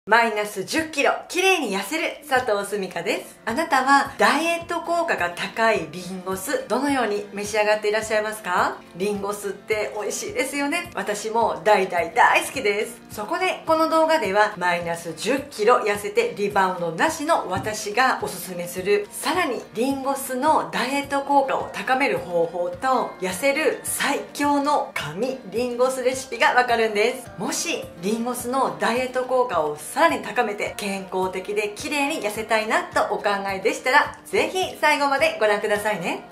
マイナス10キロ、綺麗に痩せる佐藤すみかです。あなたはダイエット効果が高いリンゴ酢、どのように召し上がっていらっしゃいますか？リンゴ酢って美味しいですよね。私も大好きです。そこでこの動画ではマイナス10キロ痩せてリバウンドなしの私がおすすめする、さらにリンゴ酢のダイエット効果を高める方法と痩せる最強の神リンゴ酢レシピがわかるんです。もしリンゴ酢のダイエット効果をさらに高めて健康的で綺麗に痩せたいなとお考えでしたら、ぜひ最後までご覧くださいね。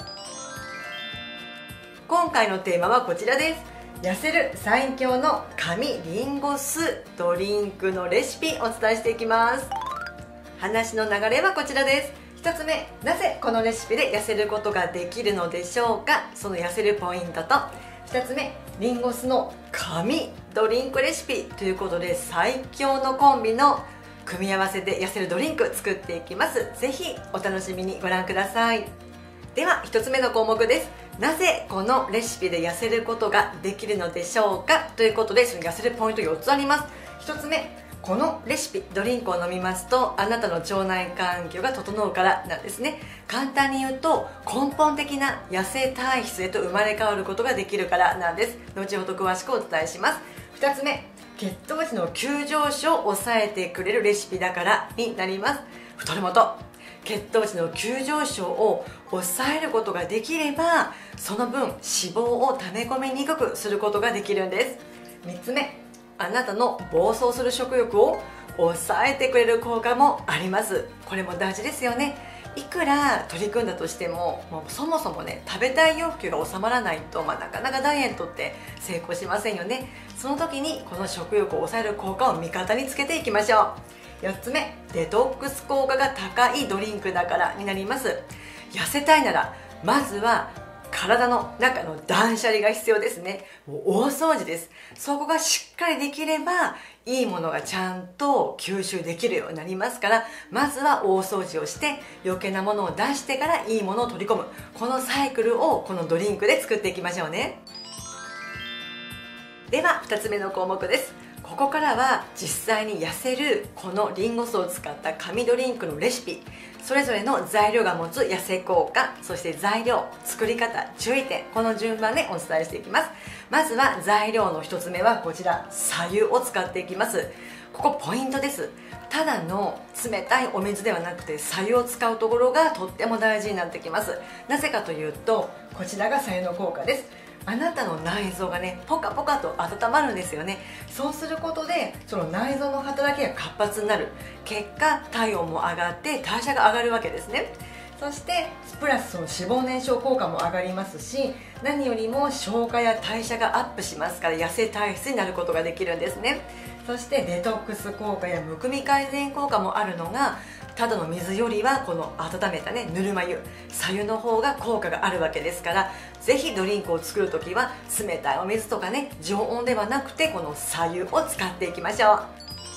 今回のテーマはこちらです。痩せる最強の神リンゴ酢ドリンクのレシピお伝えしていきます。話の流れはこちらです。1つ目、なぜこのレシピで痩せることができるのでしょうか。その痩せるポイントと、2つ目、リンゴ酢の神ドリンクレシピということで、最強のコンビの組み合わせで痩せるドリンク作っていきます。ぜひお楽しみにご覧ください。では1つ目の項目です。なぜこのレシピで痩せることができるのでしょうかということで、その痩せるポイント4つあります。1つ目、このレシピドリンクを飲みますとあなたの腸内環境が整うからなんですね。簡単に言うと、根本的な痩せ体質へと生まれ変わることができるからなんです。後ほど詳しくお伝えします。2つ目、血糖値の急上昇を抑えてくれるレシピだからになります。太り元、血糖値の急上昇を抑えることができれば、その分脂肪を溜め込みにくくすることができるんです。3つ目、あなたの暴走する食欲を抑えてくれる効果もあります。これも大事ですよね。いくら取り組んだとしても、そもそもね、食べたい欲求が収まらないと、なかなかダイエットって成功しませんよね。その時にこの食欲を抑える効果を味方につけていきましょう。4つ目、デトックス効果が高いドリンクだからになります。痩せたいならまずは体の中の断捨離が必要ですね。もう大掃除です。そこがしっかりできれば、いいものがちゃんと吸収できるようになりますから、まずは大掃除をして余計なものを出してからいいものを取り込む、このサイクルをこのドリンクで作っていきましょうね。では2つ目の項目です。ここからは実際に痩せるこのリンゴ酢を使った神ドリンクのレシピ、それぞれの材料が持つ痩せ効果、そして材料、作り方、注意点、この順番でお伝えしていきます。まずは材料の1つ目はこちら、白湯を使っていきます。ここポイントです。ただの冷たいお水ではなくて白湯を使うところがとっても大事になってきます。なぜかというと、こちらが白湯の効果です。あなたの内臓がね、ポカポカと温まるんですよね。そうすることでその内臓の働きが活発になる、結果体温も上がって代謝が上がるわけですね。そしてプラスその脂肪燃焼効果も上がりますし、何よりも消化や代謝がアップしますから、痩せ体質になることができるんですね。そしてデトックス効果やむくみ改善効果もあるのが、ただの水よりはこの温めたね、ぬるま湯、白湯の方が効果があるわけですから、ぜひドリンクを作るときは冷たいお水とかね、常温ではなくてこの白湯を使っていきましょう。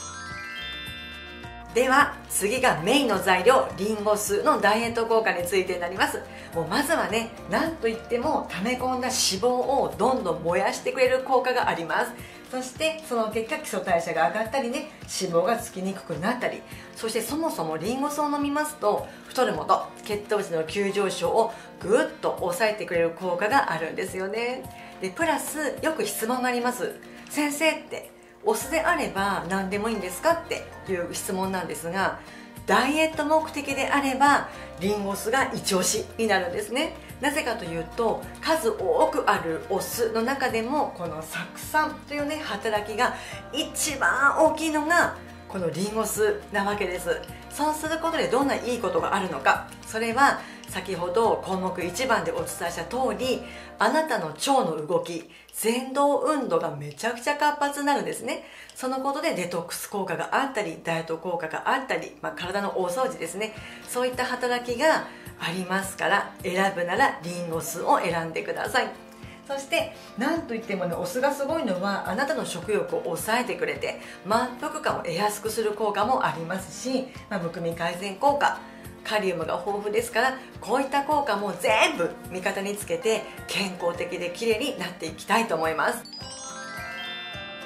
では次がメインの材料、リンゴ酢のダイエット効果についてになります。もうまずはね、なんといっても溜め込んだ脂肪をどんどん燃やしてくれる効果があります。そしてその結果基礎代謝が上がったりね、脂肪がつきにくくなったり、そしてそもそもリンゴ酢を飲みますと太る元、血糖値の急上昇をぐっと抑えてくれる効果があるんですよね。でプラスよく質問があります。先生って、お酢であれば何でもいいんですかっていう質問なんですが、ダイエット目的であればリンゴ酢が一押しになるんですね。なぜかというと、数多くあるお酢の中でもこの酢酸というね、働きが一番大きいのがこのリンゴ酢なわけです。そうすることでどんないいことがあるのか、それは先ほど項目1番でお伝えした通り、あなたの腸の動き、蠕動運動がめちゃくちゃ活発になるんですね。そのことでデトックス効果があったり、ダイエット効果があったり、体の大掃除ですね、そういった働きがありますから、選ぶならリンゴ酢を選んでください。そしてなんといってもね、お酢がすごいのはあなたの食欲を抑えてくれて満腹感を得やすくする効果もありますし、むくみ改善効果、カリウムが豊富ですから、こういった効果も全部味方につけて健康的で綺麗になっていきたいと思います。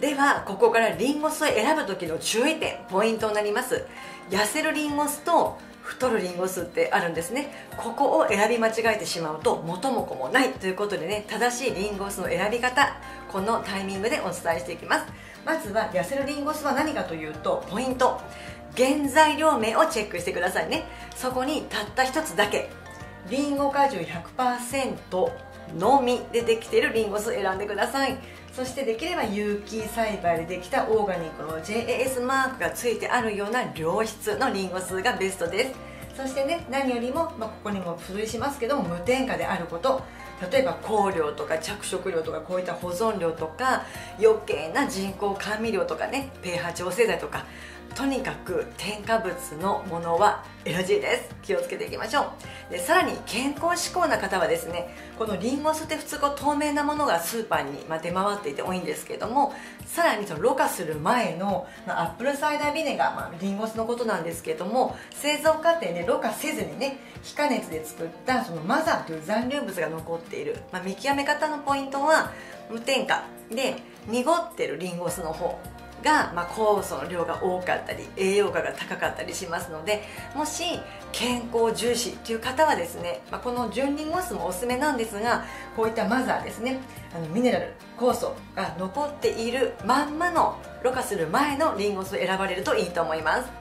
ではここからリンゴ酢を選ぶ時の注意点、ポイントになります。痩せるリンゴ酢と太るリンゴ酢ってあるんですね。ここを選び間違えてしまうと元も子もないということでね、正しいリンゴ酢の選び方、このタイミングでお伝えしていきます。まずは痩せるリンゴ酢は何かというと、ポイント、原材料名をチェックしてくださいね。そこにたった一つだけ、リンゴ果汁 100% のみでできているリンゴ酢を選んでください。そしてできれば有機栽培でできたオーガニックの JAS マークがついてあるような良質のリンゴ酢がベストです。そしてね、何よりも、ここにも付随しますけども、無添加であること。例えば香料とか着色料とかこういった保存料とか余計な人工甘味料とかね、pH 調整剤とか、とにかく添加物のものは NG です。気をつけていきましょう。でさらに健康志向な方はですね、このリンゴ酢って普通透明なものがスーパーに出回っていて多いんですけども、さらにそのろ過する前のアップルサイダービネガー、リンゴ酢のことなんですけども、製造過程でろ過せずにね、非加熱で作ったそのマザーという残留物が残っている、見極め方のポイントは無添加で濁ってるリンゴ酢の方が、酵素の量が多かったり栄養価が高かったりしますので、もし健康重視という方はですね、この純リンゴ酢もおすすめなんですが、こういったマザーですね、ミネラル、酵素が残っているまんまのろ過する前のリンゴ酢を選ばれるといいと思います。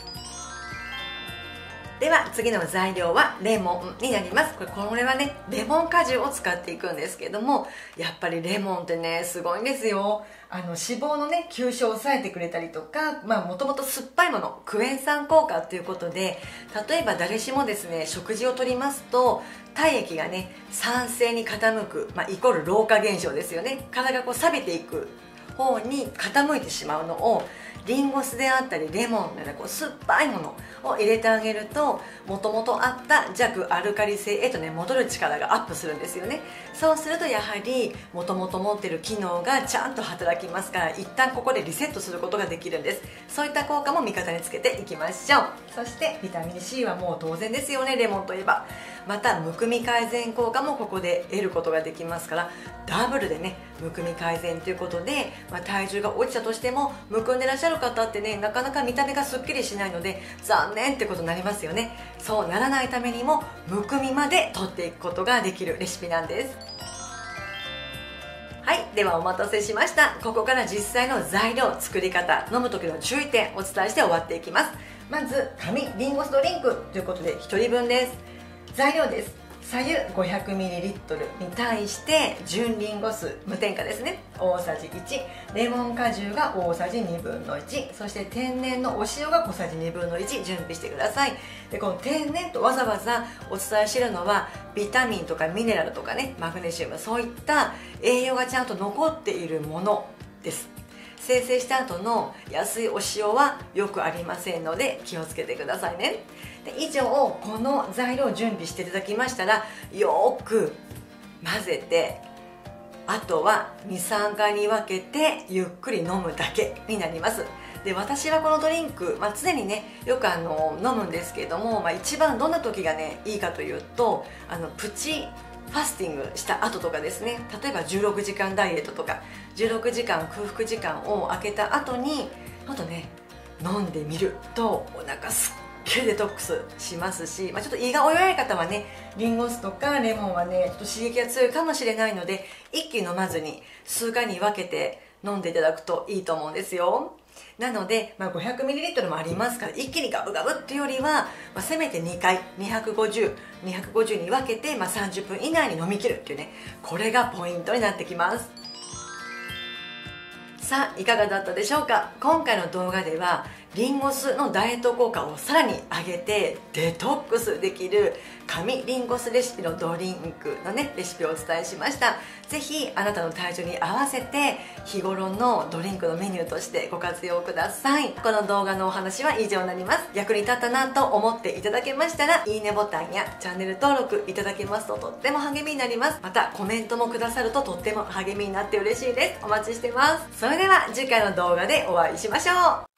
では次の材料はレモンになります。これはね、レモン果汁を使っていくんですけども、やっぱりレモンってね、すごいんですよ。脂肪のね、吸収を抑えてくれたりとか、もともと酸っぱいもの、クエン酸効果ということで、例えば誰しもですね、食事をとりますと体液がね、酸性に傾く、イコール老化現象ですよね。体が錆びていく方に傾いてしまうのを、リンゴ酢であったりレモンのような酸っぱいものを入れてあげると、もともとあった弱アルカリ性へとね、戻る力がアップするんですよね。そうするとやはりもともと持っている機能がちゃんと働きますから、一旦ここでリセットすることができるんです。そういった効果も味方につけていきましょう。そしてビタミン C はもう当然ですよね、レモンといえば。またむくみ改善効果もここで得ることができますから、ダブルでね、むくみ改善ということで、体重が落ちたとしてもむくんでらっしゃる方ってね、なかなか見た目がすっきりしないので残念ってことになりますよね。そうならないためにもむくみまで取っていくことができるレシピなんです。はい、ではお待たせしました。ここから実際の材料、作り方、飲む時の注意点お伝えして終わっていきます。まず紙リンゴ酢ドリンクということで1人分です。材料です。白湯 500ml に対して純リンゴ酢無添加ですね、大さじ1、レモン果汁が大さじ1/2、そして天然のお塩が小さじ1/2準備してください。でこの天然とわざわざお伝えしているのは、ビタミンとかミネラルとかね、マグネシウム、そういった栄養がちゃんと残っているものです。生成した後の安いお塩はよくありませんので気をつけてくださいね。で以上、この材料を準備していただきましたら、よく混ぜて、あとは 2,3 回に分けてゆっくり飲むだけになります。で私はこのドリンク、常にねよく飲むんですけども、一番どんな時がねいいかというと、プチファスティングした後とかですね、例えば16時間ダイエットとか16時間空腹時間を空けた後にちょっとね飲んでみると、お腹すっきりデトックスしますし、ちょっと胃がお弱い方はね、リンゴ酢とかレモンはねちょっと刺激が強いかもしれないので、一気に飲まずに数回に分けて飲んでいただくといいと思うんですよ。なので、500ml もありますから、一気にガブガブっていうよりは、せめて2回250に分けて、30分以内に飲み切るっていうね、これがポイントになってきます。さあいかがだったでしょうか。今回の動画ではリンゴ酢のダイエット効果をさらに上げてデトックスできる紙リンゴ酢レシピのドリンクのねレシピをお伝えしました。ぜひあなたの体調に合わせて日頃のドリンクのメニューとしてご活用ください。この動画のお話は以上になります。役に立ったなと思っていただけましたら、いいねボタンやチャンネル登録いただけますととっても励みになります。またコメントもくださるととっても励みになって嬉しいです。お待ちしてます。それでは次回の動画でお会いしましょう。